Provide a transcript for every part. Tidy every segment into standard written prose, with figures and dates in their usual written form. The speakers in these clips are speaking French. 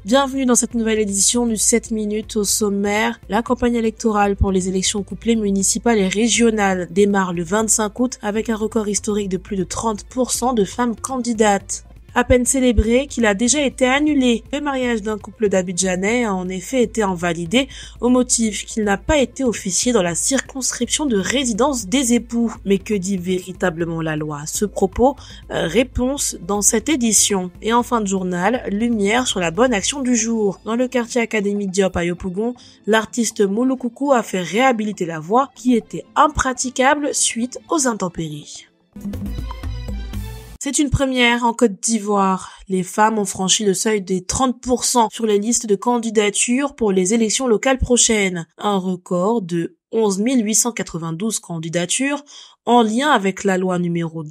Bienvenue dans cette nouvelle édition du 7 minutes. Au sommaire. La campagne électorale pour les élections couplées municipales et régionales démarre le 25 août avec un record historique de plus de 30% de femmes candidates. À peine célébré qu'il a déjà été annulé. Le mariage d'un couple d'Abidjanais a en effet été invalidé au motif qu'il n'a pas été officié dans la circonscription de résidence des époux. Mais que dit véritablement la loi à ce propos? Réponse dans cette édition. Et en fin de journal, lumière sur la bonne action du jour. Dans le quartier Académie Diop à Yopougon, l'artiste Moulou a fait réhabiliter la voie qui était impraticable suite aux intempéries. C'est une première en Côte d'Ivoire. Les femmes ont franchi le seuil des 30% sur les listes de candidatures pour les élections locales prochaines. Un record de 11 892 candidatures en lien avec la loi numéro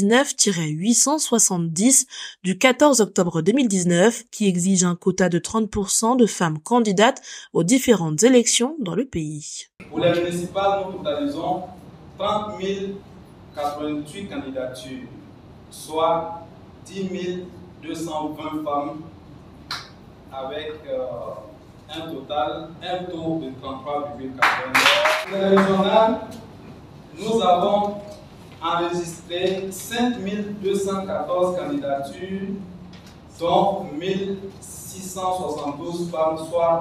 2019-870 du 14 octobre 2019 qui exige un quota de 30% de femmes candidates aux différentes élections dans le pays. Pour les municipales, nous totalisons 30 088 candidatures, soit 10 220 femmes avec un taux de 33,4. Pour les régionales, nous avons enregistré 5 214 candidatures, dont 1 672 femmes, soit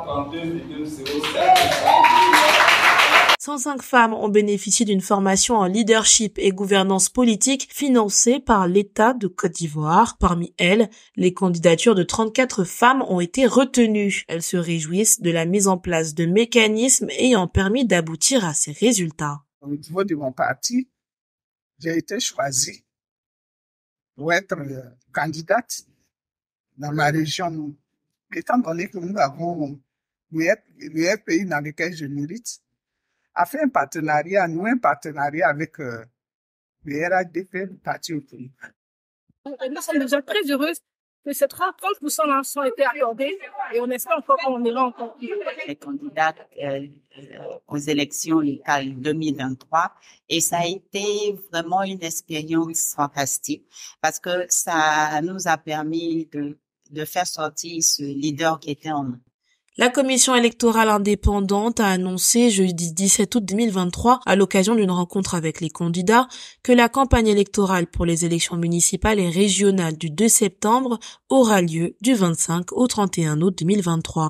32,07%. 105 femmes ont bénéficié d'une formation en leadership et gouvernance politique financée par l'État de Côte d'Ivoire. Parmi elles, les candidatures de 34 femmes ont été retenues. Elles se réjouissent de la mise en place de mécanismes ayant permis d'aboutir à ces résultats. Au niveau de mon parti, j'ai été choisie pour être candidate dans ma région. Étant donné que nous avons le pays dans lequel je milite, a fait un partenariat avec le RHDP, le parti au pays. Nous sommes déjà très heureuses que ces 30% ont été accordés et on espère encore qu'on ira encore plus. Les candidates aux élections locales 2023 et ça a été vraiment une expérience fantastique parce que ça nous a permis de faire sortir ce leader qui était en nous. La commission électorale indépendante a annoncé jeudi 17 août 2023, à l'occasion d'une rencontre avec les candidats, que la campagne électorale pour les élections municipales et régionales du 2 septembre aura lieu du 25 au 31 août 2023.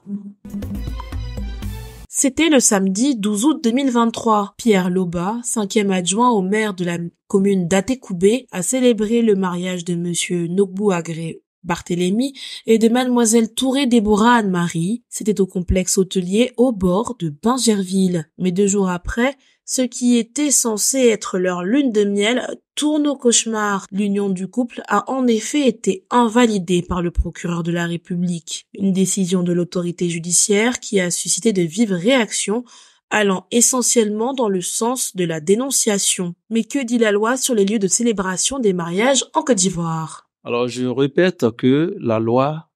C'était le samedi 12 août 2023. Pierre Loba, 5e adjoint au maire de la commune d'Atekoubé, a célébré le mariage de monsieur Nogbouagré Barthélemy et de mademoiselle Touré Déborah Anne-Marie. C'était au complexe hôtelier au bord de Bingerville. Mais 2 jours après, ce qui était censé être leur lune de miel tourne au cauchemar. L'union du couple a en effet été invalidée par le procureur de la République. Une décision de l'autorité judiciaire qui a suscité de vives réactions allant essentiellement dans le sens de la dénonciation. Mais que dit la loi sur les lieux de célébration des mariages en Côte d'Ivoire? Alors, je répète que la loi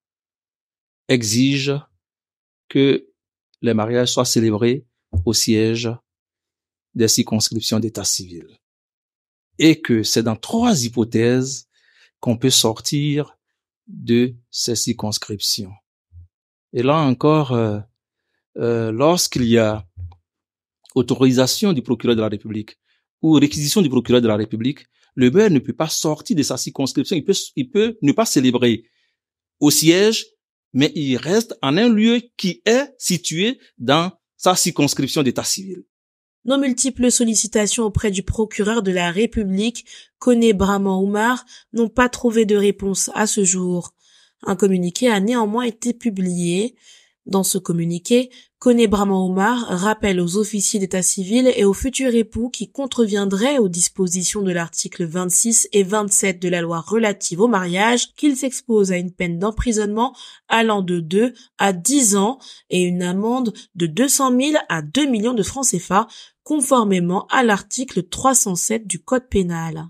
exige que les mariages soient célébrés au siège des circonscriptions d'état civil. Et que c'est dans 3 hypothèses qu'on peut sortir de ces circonscriptions. Et là encore, lorsqu'il y a autorisation du procureur de la République ou réquisition du procureur de la République, le maire ne peut pas sortir de sa circonscription. Il peut ne pas célébrer au siège, mais il reste en un lieu qui est situé dans sa circonscription d'état civil. Nos multiples sollicitations auprès du procureur de la République, Koné Braman Oumar, n'ont pas trouvé de réponse à ce jour. Un communiqué a néanmoins été publié. Dans ce communiqué, Koné Braman Oumar rappelle aux officiers d'état civil et aux futurs époux qui contreviendraient aux dispositions de l'article 26 et 27 de la loi relative au mariage qu'ils s'exposent à une peine d'emprisonnement allant de 2 à 10 ans et une amende de 200 000 à 2 millions de francs CFA, conformément à l'article 307 du Code pénal.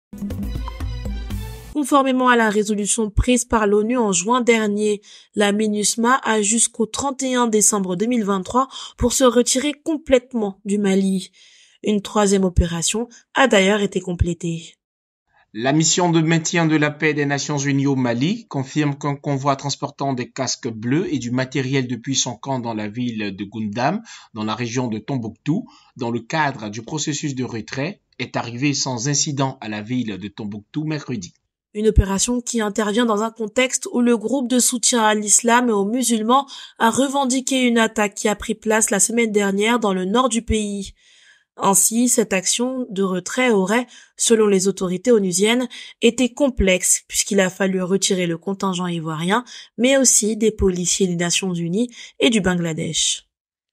Conformément à la résolution prise par l'ONU en juin dernier, la MINUSMA a jusqu'au 31 décembre 2023 pour se retirer complètement du Mali. Une 3e opération a d'ailleurs été complétée. La mission de maintien de la paix des Nations Unies au Mali confirme qu'un convoi transportant des casques bleus et du matériel depuis son camp dans la ville de Goundam, dans la région de Tombouctou, dans le cadre du processus de retrait, est arrivé sans incident à la ville de Tombouctou mercredi. Une opération qui intervient dans un contexte où le groupe de soutien à l'islam et aux musulmans a revendiqué une attaque qui a pris place la semaine dernière dans le nord du pays. Ainsi, cette action de retrait aurait, selon les autorités onusiennes, été complexe puisqu'il a fallu retirer le contingent ivoirien, mais aussi des policiers des Nations Unies et du Bangladesh.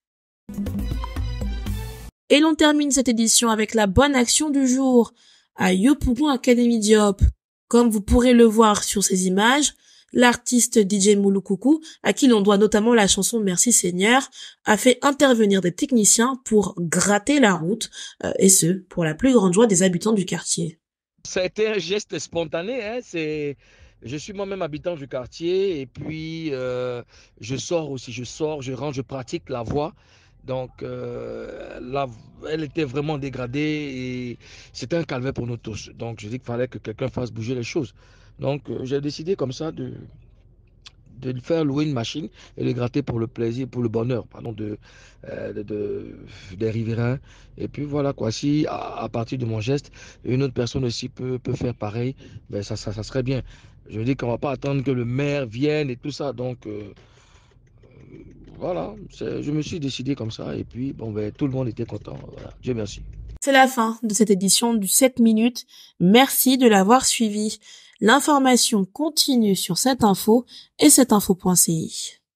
Et l'on termine cette édition avec la bonne action du jour, à Yopougon Academy Diop. Comme vous pourrez le voir sur ces images, l'artiste DJ Mouloukoukou, à qui l'on doit notamment la chanson Merci Seigneur, a fait intervenir des techniciens pour gratter la route, et ce, pour la plus grande joie des habitants du quartier. Ça a été un geste spontané, hein. Je suis moi-même habitant du quartier et puis je sors aussi, je rentre, je pratique la voix. Donc, elle était vraiment dégradée et c'était un calvaire pour nous tous. Donc, je dis qu'il fallait que quelqu'un fasse bouger les choses. Donc, j'ai décidé comme ça de lui faire louer une machine et le gratter pour le plaisir, pour le bonheur, pardon, des riverains. Et puis voilà quoi, si à partir de mon geste, une autre personne aussi peut faire pareil, ben ça serait bien. Je dis qu'on ne va pas attendre que le maire vienne et tout ça. Donc, voilà, je me suis décidé comme ça et puis bon ben tout le monde était content. Voilà. Dieu merci. C'est la fin de cette édition du 7 minutes. Merci de l'avoir suivi. L'information continue sur cette info et cetteinfo.ci.